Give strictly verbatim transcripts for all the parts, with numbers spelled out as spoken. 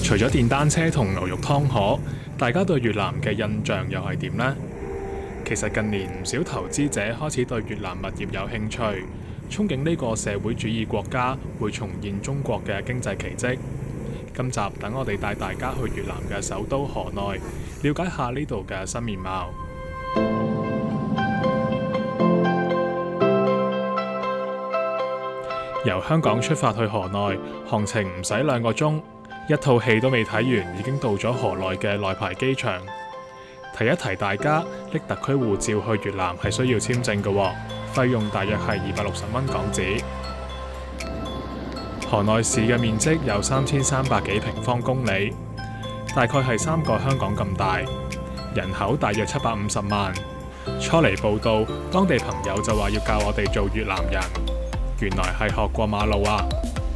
除咗電單車同牛肉湯河，大家對越南嘅印象又係點呢？其實近年唔少投資者開始對越南物業有興趣，憧憬呢個社會主義國家會重現中國嘅經濟奇蹟。今集等我哋帶大家去越南嘅首都河內，了解下呢度嘅新面貌。由香港出發去河內，行程唔使兩個鐘，一套戲都未睇完，已經到咗河內嘅內排機場。提一提大家，拎特區護照去越南係需要簽證嘅，費用大約係二百六十蚊港紙。河內市嘅面積有三千三百幾平方公里，大概係三個香港咁大，人口大約七百五十萬。初嚟報到，當地朋友就話要教我哋做越南人，原來係學過馬路啊！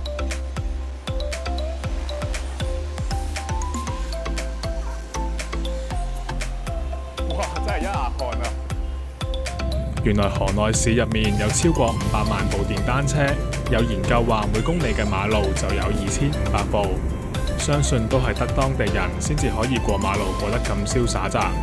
哇，真係一額汗啊！ 原來河內市入面有超過五百萬部電單車，有研究話每公里嘅馬路就有二千五百部，相信都係得當地人先至可以過馬路過得咁瀟灑咋。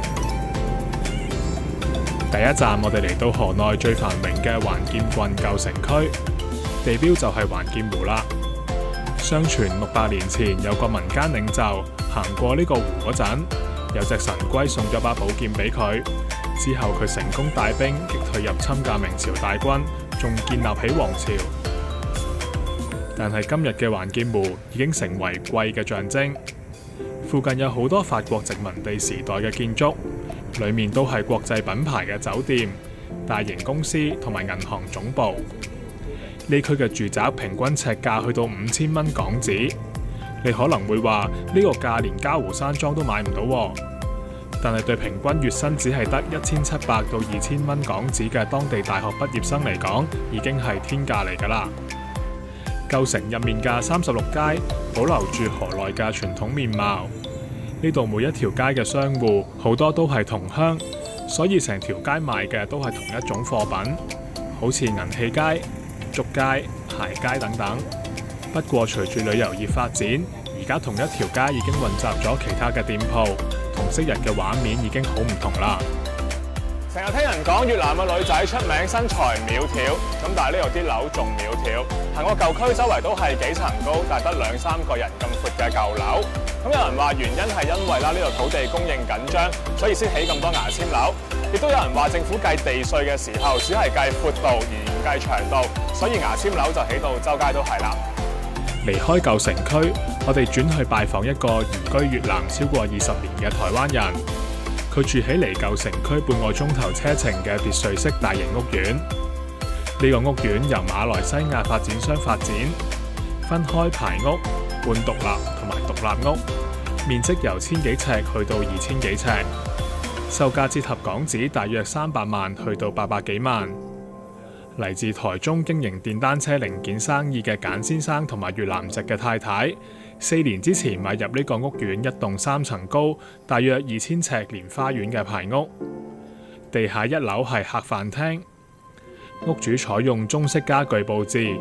第一站我哋嚟到河內最繁榮嘅還劍郡舊城區，地標就係還劍湖啦。相傳六百年前有個民間領袖行過呢個湖嗰陣，有隻神龜送咗把寶劍俾佢，之後佢成功帶兵擊退入侵嘅明朝大軍，仲建立起王朝。但係今日嘅還劍湖已經成為貴嘅象徵，附近有好多法國殖民地時代嘅建築，裡面都係國際品牌嘅酒店、大型公司同埋銀行總部。呢區嘅住宅平均尺價去到五千蚊港紙，你可能會話呢個價連嘉湖山莊都買唔到喎。但係對平均月薪只係得一千七百到二千蚊港紙嘅當地大學畢業生嚟講，已經係天價嚟㗎啦。舊城入面嘅三十六街保留住河內嘅傳統面貌，呢度每一條街嘅商戶好多都係同鄉，所以成條街賣嘅都係同一種貨品，好似銀器街、竹街、鞋街等等。不過隨住旅遊業發展，而家同一條街已經混雜咗其他嘅店鋪，同昔日嘅畫面已經好唔同啦。 成日聽人講越南嘅女仔出名身材苗條，咁但係呢度啲樓仲苗條。行過舊區周圍都係幾層高，但係得兩三個人咁闊嘅舊樓。咁有人話原因係因為啦呢度土地供應緊張，所以先起咁多牙籤樓。亦都有人話政府計地稅嘅時候，只係計闊度而唔計長度，所以牙籤樓就起到周街都係啦。 離開舊城區，我哋轉去拜訪一個移居越南超過二十年嘅台灣人。佢住喺離舊城區半個鐘頭車程嘅別墅式大型屋苑。呢、這個屋苑由馬來西亞發展商發展，分開排屋、半獨立同埋獨立屋，面積由千幾尺去到二千幾尺，售價折合港紙大約三百萬去到八百幾萬。嚟自台中經營電單車零件生意嘅簡先生同埋越南籍嘅太太，四年之前買入呢個屋苑一棟三層高、大約二千尺連花園嘅排屋，地下一樓係客飯廳，屋主採用中式家具佈置，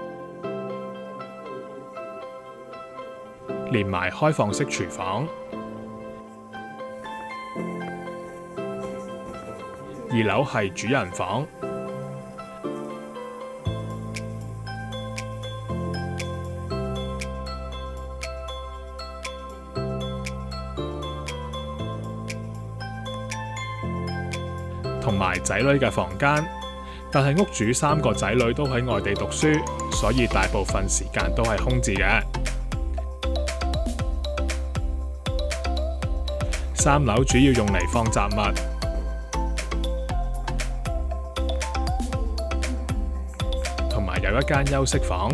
連埋開放式廚房。二樓係主人房。同埋仔女嘅房間，但係屋主三個仔女都喺外地讀書，所以大部分時間都係空置嘅。三樓主要用嚟放雜物，同埋有一間休息房。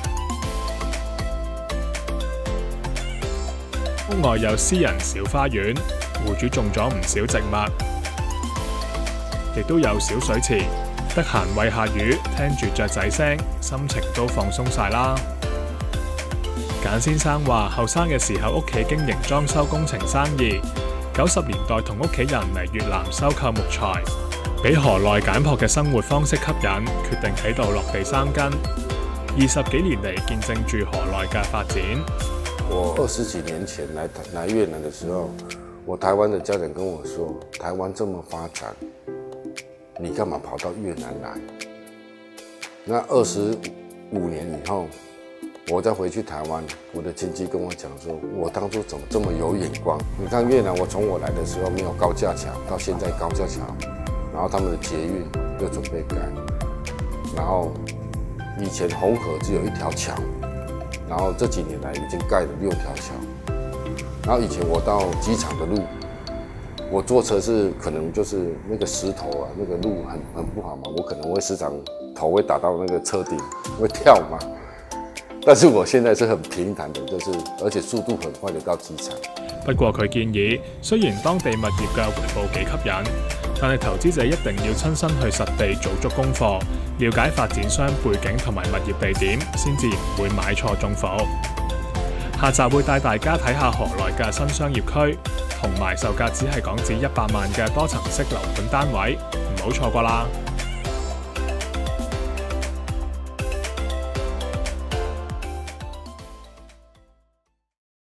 屋外有私人小花園，戶主種咗唔少植物。亦都有小水池，得閒餵下魚，聽住雀仔聲，心情都放鬆晒啦。簡先生話：後生嘅時候屋企經營裝修工程生意，九十年代同屋企人嚟越南收購木材，俾河內簡樸嘅生活方式吸引，決定喺度落地生根。二十幾年嚟見證住河內嘅發展。 我二十几年前来来越南的时候，我台湾的家人跟我说，台湾这么发展，你干嘛跑到越南来？那二十五年以后，我再回去台湾，我的亲戚跟我讲说，我当初怎么这么有眼光？你看越南，我从我来的时候没有高架桥，到现在高架桥，然后他们的捷运又准备盖，然后以前红河只有一条桥，然后这几年来已经盖了六条桥，然后以前我到机场的路，我坐车是可能就是那个石头啊，那个路很很不好嘛，我可能会时常头會打到那個車頂，會跳嘛。但是我現在是很平坦的，就是而且速度很快的到機場。 不過佢建議，雖然當地物業嘅回報幾吸引，但係投資者一定要親身去實地做足功課，了解發展商背景同埋物業地點，先至唔會買錯中伏。下集會帶大家睇下河內嘅新商業區，同埋售價只係港紙一百萬嘅多層式樓盤單位，唔好錯過啦！